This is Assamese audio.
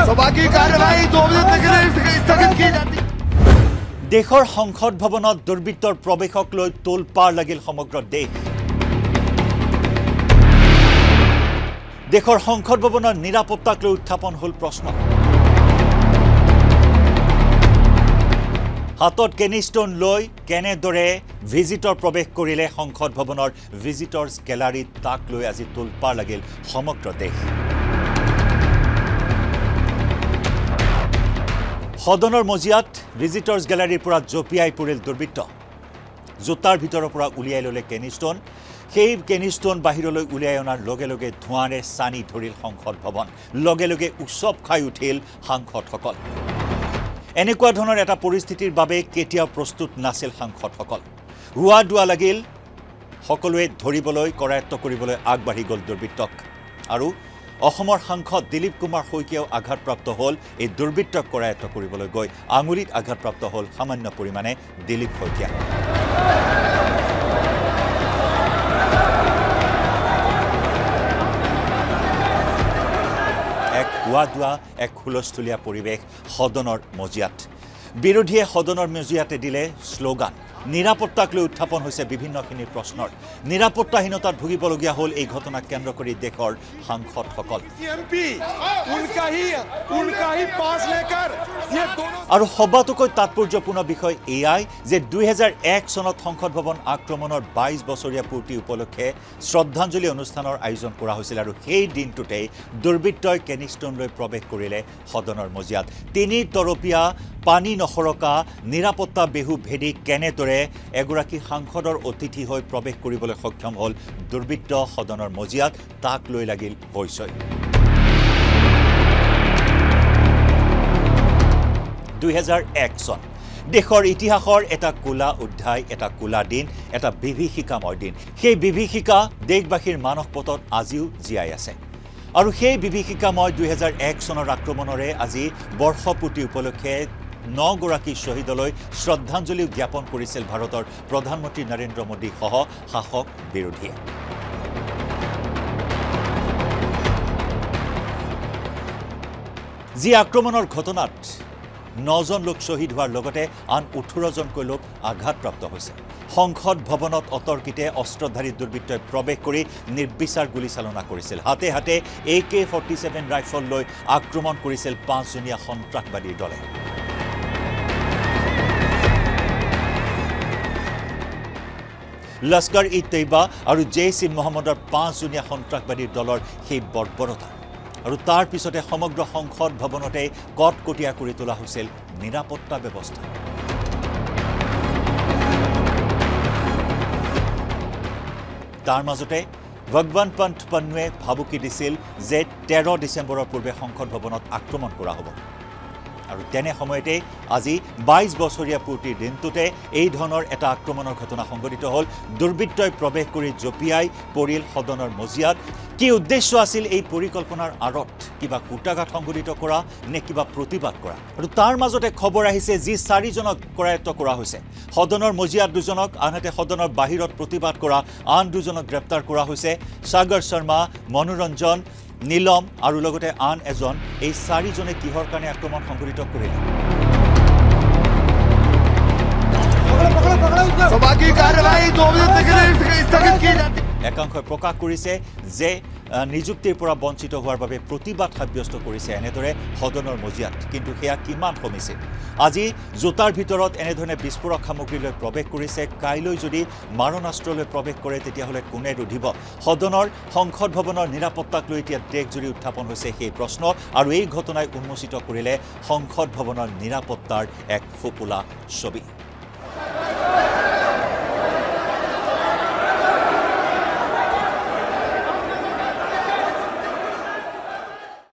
लोकसभा की कार्यवाही 2 बजे तक स्थगित की जाती। देशर संसद भवनत दुर्बृत्तर प्रवेशक লৈ তোলপাৰ লাগিল সমগ্ৰ দেশ। দেশৰ সংসদ ভৱনৰ নিৰাপত্তাক লৈ উত্থাপন হল প্ৰশ্ন। হাতত কেনিষ্টন লৈ কেনেদৰে ভিজিটৰ প্ৰৱেশ কৰিলে সংসদ ভৱনৰ ভিজিটৰ্ছ গ্যালাৰীত তাক লৈ আজি তোলপাৰ লাগিল সমগ্ৰ দেশ। সদনৰ মজিয়াত ভিজিটৰ্ছ গ্যালাৰীৰ পৰা জপিয়াই পৰিল দুৰ্বৃত্ত। জোতাৰ ভিতৰৰ পৰা উলিয়াই ললে কেনিষ্টন। সেই কেনিষ্টন বাহিৰলৈ উলিয়াই অনাৰ লগে লগে ধোঁৱাৰে সানি ধৰিল সংসদ ভৱন। লগে লগে উৎসৱ খাই উঠিল সাংসদসকল। এনেকুৱা ধৰণৰ এটা পৰিস্থিতিৰ বাবে কেতিয়াও প্ৰস্তুত নাছিল সাংসদসকল। হুৱা দুৱা লাগিল সকলোৱে ধৰিবলৈ কৰায়ত্ব কৰিবলৈ আগবাঢ়ি গ'ল দুৰ্বৃত্তক। আৰু অসমৰ সাংসদ দিলীপ কুমাৰ শইকীয়াও আঘাতপ্ৰাপ্ত হল। এই দুৰ্বৃত্তক কৰায়ত্ব কৰিবলৈ গৈ আঙুলিত আঘাতপ্ৰাপ্ত হল সামান্য পৰিমাণে দিলীপ শইকীয়া। এক হুৱা দুৱা এক হুলস্থুলীয়া পৰিৱেশ সদনৰ মজিয়াত। বিৰোধীয়ে সদনৰ মজিয়াতে দিলে শ্লোগান। নিৰাপত্তাক লৈ উত্থাপন হৈছে বিভিন্নখিনিৰ প্ৰশ্নৰ। নিৰাপত্তাহীনতাত ভুগিবলগীয়া হ'ল এই ঘটনাক কেন্দ্ৰ কৰি দেশৰ সাংসদসকল। আৰু সবাতোকৈ তাৎপৰ্যপূৰ্ণ বিষয় এয়াই যে 2001 চনত সংসদ ভৱন আক্ৰমণৰ 22 বছৰীয়া পূৰ্তি উপলক্ষে শ্ৰদ্ধাঞ্জলি অনুষ্ঠানৰ আয়োজন কৰা হৈছিল। আৰু সেই দিনটোতেই দুৰ্বৃত্তই কেনিষ্টন লৈ প্ৰৱেশ কৰিলে সদনৰ মজিয়াত। 3 তৰপীয়া পানী নসৰকা নিৰাপত্তা বেহু ভেদি কেনেদৰে এগৰাকী সাংসদৰ অতিথি হৈ প্ৰৱেশ কৰিবলৈ সক্ষম হ'ল দুৰ্বৃত্ত সদনৰ মজিয়াত, তাক লৈ লাগিল হৈছৈ। 2001 চন দেশৰ ইতিহাসৰ এটা কোলা অধ্যায়, এটা কোলা দিন, এটা বিভীষিকাময় দিন। সেই বিভীষিকা দেশবাসীৰ মানসপটত আজিও জীয়াই আছে। আৰু সেই বিভীষিকাময় 2001 চনৰ আক্ৰমণৰে আজি বৰ্ষপূৰ্তি উপলক্ষে 9 গৰাকী শ্বহীদলৈ শ্ৰদ্ধাঞ্জলি জ্ঞাপন কৰিছিল ভাৰতৰ প্ৰধানমন্ত্ৰী নৰেন্দ্ৰ মোদী সহ শাসক বিৰোধীয়ে। যি আক্ৰমণৰ ঘটনাত 9 জন লোক শ্বহীদ হোৱাৰ লগতে আন 18 জনকৈ লোক আঘাতপ্ৰাপ্ত হৈছে। সংসদ ভৱনত অতৰ্কিতে অস্ত্ৰধাৰী দুৰ্বৃত্তই প্ৰৱেশ কৰি নিৰ্বিচাৰ গুলীচালনা কৰিছিল। হাতে হাতে AK-47 ৰাইফল লৈ আক্ৰমণ কৰিছিল 5জনীয়া সন্ত্ৰাসবাদীৰ দলে। লস্কৰ-ই-তৈবা আৰু জেইছ-ই-মহম্মদৰ 5জনীয়া সন্ত্ৰাসবাদীৰ দলৰ সেই বৰ্বৰতা। আৰু তাৰ পিছতে সমগ্ৰ সংসদ ভৱনতে কটকটীয়া কৰি তোলা হৈছিল নিৰাপত্তা ব্যৱস্থা। তাৰ মাজতে ভগৱান পন্থ পন্নুৱে ভাবুকি দিছিল যে 13 ডিচেম্বৰৰ পূৰ্বে সংসদ ভৱনত আক্ৰমণ কৰা হ'ব। আৰু তেনে সময়তে আজি 22 বছৰীয়া পূৰ্তিৰ দিনটোতে এই ধৰণৰ এটা আক্ৰমণৰ ঘটনা সংঘটিত হ'ল। দুৰ্বৃত্তই প্ৰৱেশ কৰি জপিয়াই পৰিল সদনৰ মজিয়াত। কি উদ্দেশ্য আছিল এই পৰিকল্পনাৰ আঁৰত? কিবা কুটাঘাত সংঘটিত কৰা নে কিবা প্ৰতিবাদ কৰা? আৰু তাৰ মাজতে খবৰ আহিছে যি 4 জনক কৰায়ত্ব কৰা হৈছে। সদনৰ মজিয়াত 2 জনক, আনহাতে সদনৰ বাহিৰত প্ৰতিবাদ কৰা আন 2 জনক গ্ৰেপ্তাৰ কৰা হৈছে। সাগৰ শৰ্মা, মনোৰঞ্জন, নীলম আৰু লগতে আন এজন। এই 4 জনে কিহৰ কাৰণে আক্ৰমণ সংঘটিত কৰিলে? लोकसभा की कार्यवाही 2 बजे तक स्थगित की जाती। একাংশই প্ৰকাশ কৰিছে যে নিযুক্তিৰ পৰা বঞ্চিত হোৱাৰ বাবে প্ৰতিবাদ সাব্যস্ত কৰিছে এনেদৰে সদনৰ মজিয়াত। কিন্তু সেয়া কিমান সমীচিত? আজি জোতাৰ ভিতৰত এনেধৰণে বিস্ফোৰক সামগ্ৰী লৈ প্ৰৱেশ কৰিছে। কাইলৈ যদি মাৰণাস্ত্ৰলৈ প্ৰৱেশ কৰে তেতিয়াহ'লে কোনে ৰুধিব? সদনৰ সংসদ ভৱনৰ নিৰাপত্তাক লৈ এতিয়া দেশজুৰি উত্থাপন হৈছে সেই প্ৰশ্ন। আৰু এই ঘটনাই উন্মোচিত কৰিলে সংসদ ভৱনৰ নিৰাপত্তাৰ এক ফোপোলা ছবি।